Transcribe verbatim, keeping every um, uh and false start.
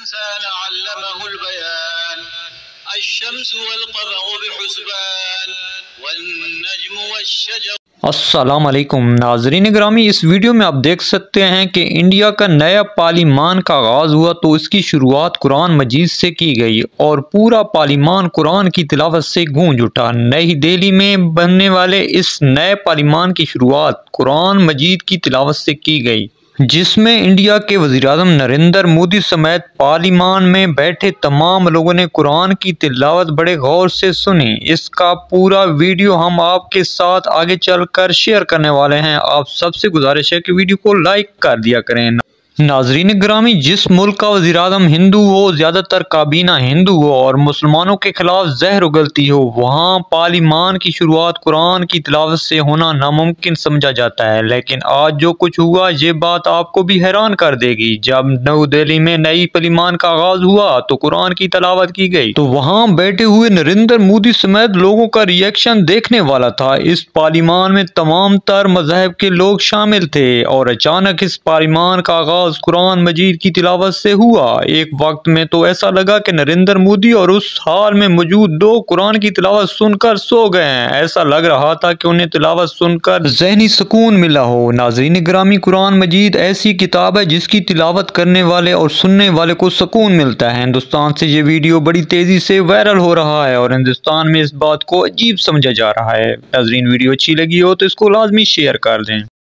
الإنسان علمه البيان الشمस والقمर बिहुस्बान वन्नज्मु वश्शजर। अस्सलाम वालेकुम नाज़रीन गिरामी, इस वीडियो में आप देख सकते हैं कि इंडिया का नया पार्लिमान का आगाज़ हुआ तो इसकी शुरुआत कुरान मजीद से की गई और पूरा पार्लिमान कुरान की तिलावत से गूंज उठा। नई दिल्ली में बनने वाले इस नए पार्लिमान की शुरुआत कुरान मजीद की तिलावत से की गई, जिसमें इंडिया के वज़ीर-ए-आज़म नरेंद्र मोदी समेत पार्लिमान में बैठे तमाम लोगों ने कुरान की तिलावत बड़े गौर से सुनी। इसका पूरा वीडियो हम आपके साथ आगे चलकर शेयर करने वाले हैं। आप सबसे गुजारिश है कि वीडियो को लाइक कर दिया करें। नाजरीन ग्रामी, जिस मुल्क का वज़ीर-ए-आज़म हिंदू हो, ज़्यादातर काबीना हिंदू हो और मुसलमानों के खिलाफ जहर उगलती हो, वहाँ पार्लिमान की शुरुआत कुरान की तिलावत से होना नामुमकिन समझा जाता है। लेकिन आज जो कुछ हुआ ये बात आपको भी हैरान कर देगी। जब नई दिल्ली में नई पार्लिमान का आगाज हुआ तो कुरान की तिलावत की गई तो वहाँ बैठे हुए नरेंद्र मोदी समेत लोगों का रिएक्शन देखने वाला था। इस पार्लिमान में तमाम तर मजहब के लोग शामिल थे और अचानक इस पार्लिमान का आगाज कुरान मजीद की तिलावत से हुआ। एक वक्त में तो ऐसा लगा कि नरेंद्र मोदी और उस हाल में मौजूद दो कुरान की तिलावत सुनकर सो गए हैं। ऐसा लग रहा था कि उन्हें तिलावत सुनकर ज़हनी सुकून मिला हो। नाज़रीन ग्रामी, कुरान मजीद ऐसी किताब है जिसकी तिलावत करने वाले और सुनने वाले को सुकून मिलता है। हिंदुस्तान से ये वीडियो बड़ी तेजी से वायरल हो रहा है और हिंदुस्तान में इस बात को अजीब समझा जा रहा है। नाज़रीन, वीडियो अच्छी लगी हो तो इसको लाजमी शेयर कर दें।